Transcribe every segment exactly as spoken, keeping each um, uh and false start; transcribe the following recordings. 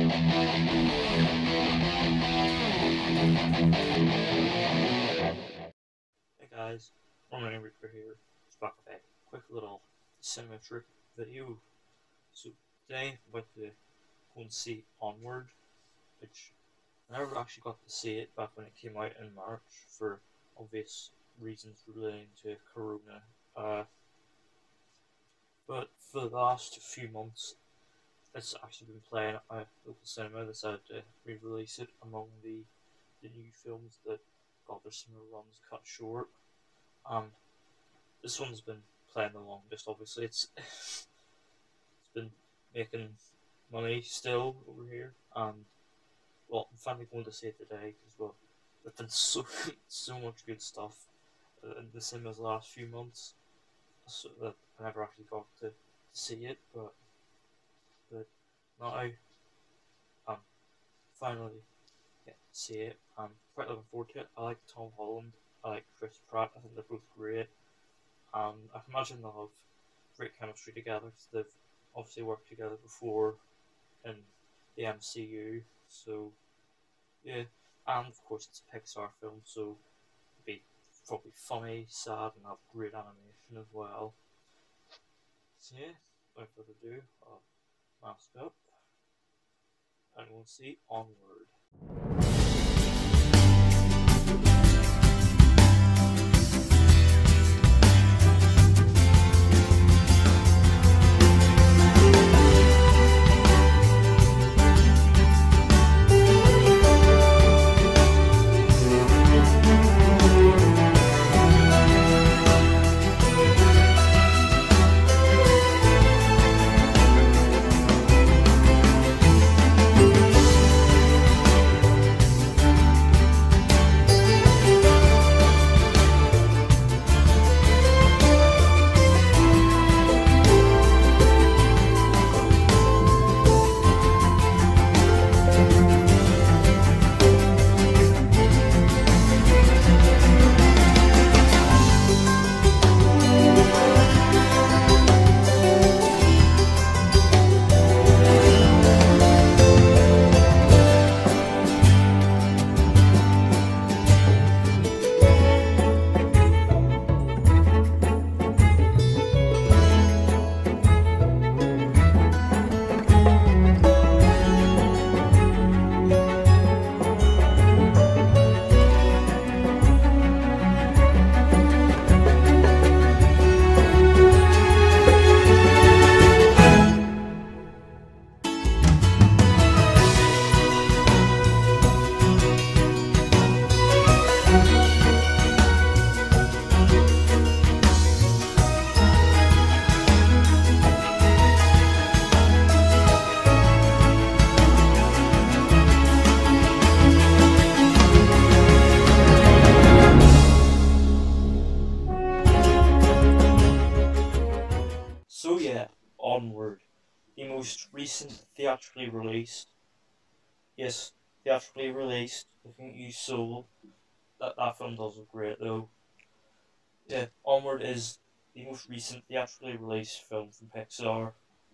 Hey guys, Onward here. Just back with a quick little cinema trip video. So today I'm about to go and see Onward, which I never actually got to see it back when it came out in March for obvious reasons relating to Corona. Uh, but for the last few months, it's actually been playing at my local cinema. They decided to re-release it among the, the new films that got their cinema runs cut short. Um, this one's been playing the longest. Obviously, it's it's been making money still over here, and well, I'm finally going to see it today because well, there's been so so much good stuff in the cinemas the last few months, so that I never actually got to, to see it, but but now I'm finally getting to see it. I'm quite looking forward to it. I like Tom Holland. I like Chris Pratt. I think they're both great. Um, I can imagine they'll have great chemistry together because they've obviously worked together before in the M C U. So yeah, and of course it's a Pixar film, so it'll be probably funny, sad, and have great animation as well. So yeah, without further ado, I'll mask up and we'll see Onward. So yeah, Onward, the most recent theatrically released, yes, theatrically released, looking at you soul, that, that film does look great though. Yeah, Onward is the most recent theatrically released film from Pixar.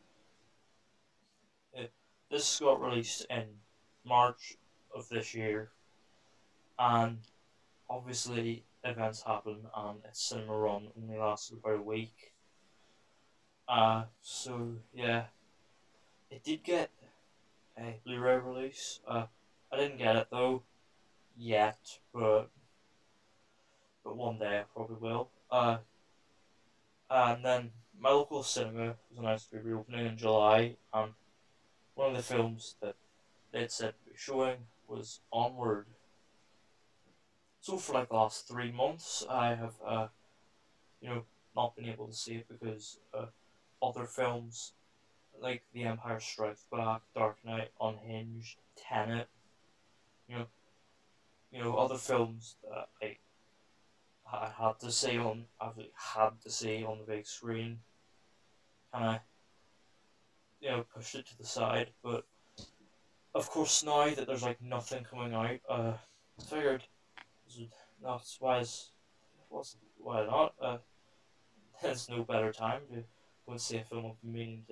Yeah, this got released in March of this year, and obviously events happened and its cinema run only lasted about a week. Uh, so yeah, it did get a Blu-ray release. Uh, I didn't get it though yet, but but one day I probably will. Uh, and then my local cinema was announced to be reopening in July, and one of the films that they'd said to be showing was Onward. So for like the last three months, I have uh, you know, not been able to see it because uh, other films like The Empire Strikes Back, Dark Knight, Unhinged, Tenet, you know, you know, other films that I, I had to see on, I had to see on the big screen, kind of, you know, pushed it to the side. But of course, now that there's like nothing coming out, uh, I figured that's why is what's why not? Uh, there's no better time to go and see a film I've been meaning to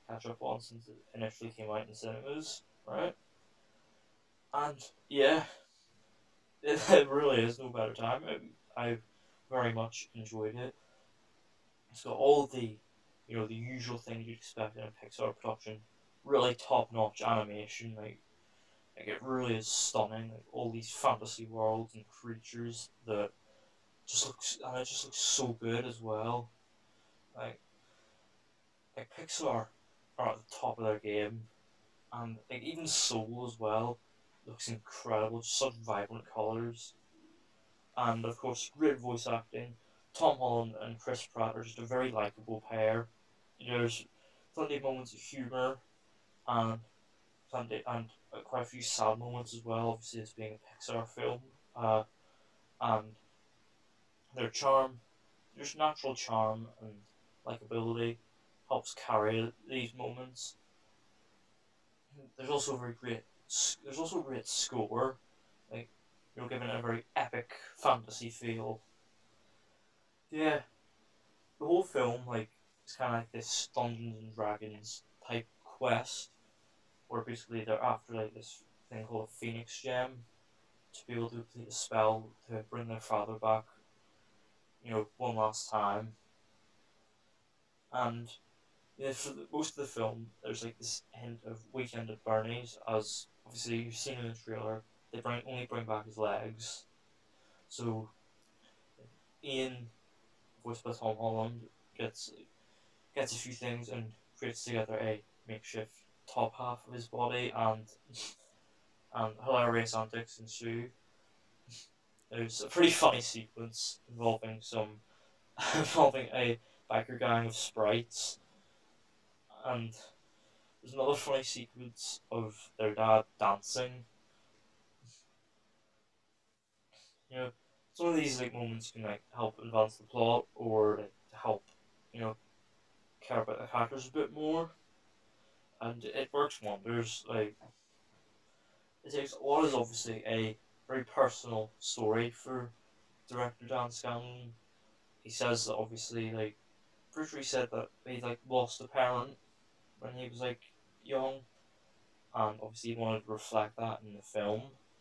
catch up on since it initially came out in cinemas, right? And yeah, it, it really is no better time. I, I very much enjoyed it. It's got all the, you know, the usual things you'd expect in a Pixar production. Really top-notch animation, like, like it really is stunning. Like all these fantasy worlds and creatures that just looks, and it just looks so good as well. Like, like Pixar are at the top of their game, and like even Soul as well looks incredible. Just such vibrant colors, and of course great voice acting. Tom Holland and Chris Pratt are just a very likable pair. There's plenty of moments of humor and plenty and uh, quite a few sad moments as well. Obviously, it's being a Pixar film, uh, and their charm, there's natural charm and likability helps carry these moments. There's also a very great. There's also a great score, like you're given a very epic fantasy feel. Yeah, the whole film like it's kind of like this Dungeons and Dragons type quest, where basically they're after like this thing called a Phoenix Gem to be able to complete a spell to bring their father back, you know, one last time. And yeah, for the, most of the film, there's like this hint of Weekend at Bernie's, as obviously you've seen in the trailer. They bring only bring back his legs, so Ian, voiced by Tom Holland, gets gets a few things and creates together a makeshift top half of his body, and and hilarious antics ensue. There's a pretty funny sequence involving some involving a biker gang of sprites, and there's another funny sequence of their dad dancing. You know, some of these like moments can like help advance the plot or like help, you know, care about the characters a bit more, and it works wonders. Like it takes what is obviously a very personal story for director Dan Scanlon. He says that obviously like pretty sure he said that he like lost a parent when he was like young, and obviously he wanted to reflect that in the film.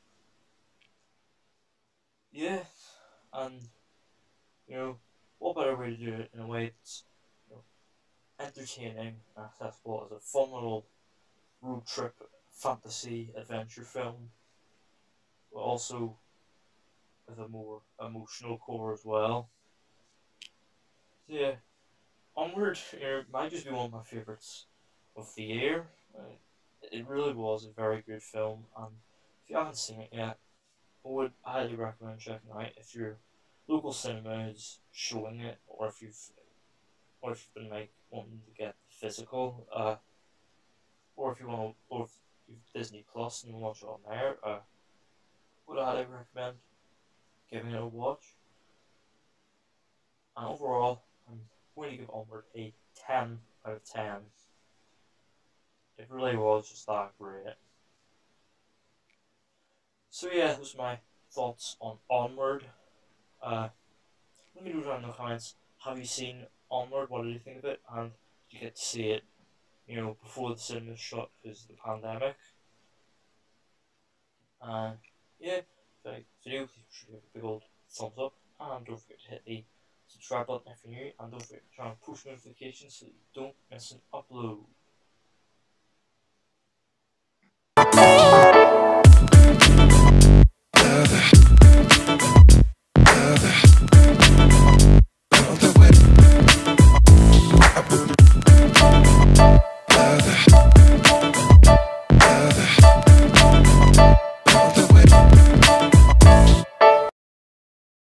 Yeah, and you know, what better way to do it in a way that's you know, entertaining and accessible as a fun little road trip fantasy adventure film, but also with a more emotional core as well. So yeah, Onward it might just be one of my favourites of the year. Uh, It really was a very good film, and if you haven't seen it yet, I would highly recommend checking it out if your local cinema is showing it, or if you've or if you've been like wanting to get physical, uh, or if you want to, or if you've Disney Plus and you watch it on there, uh, would highly recommend giving it a watch. And overall, I'm going to give Onward a ten out of ten. It really was just that great. So yeah, those are my thoughts on Onward. Uh, let me know down in the comments. Have you seen Onward? What did you think of it? And did you get to see it, you know, before the cinemas shut because of the pandemic? And yeah, if you like the video, please give it a big old thumbs up. And don't forget to hit the subscribe button if you're new. And don't forget to turn on push notifications so that you don't miss an upload.